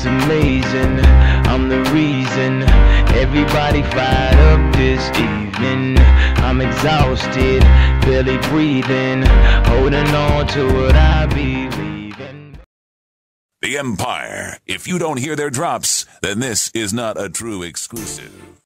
It's amazing, I'm the reason everybody fired up this evening. I'm exhausted, barely breathing, holding on to what I believe in. The Empire. If you don't hear their drops, then this is not a true exclusive.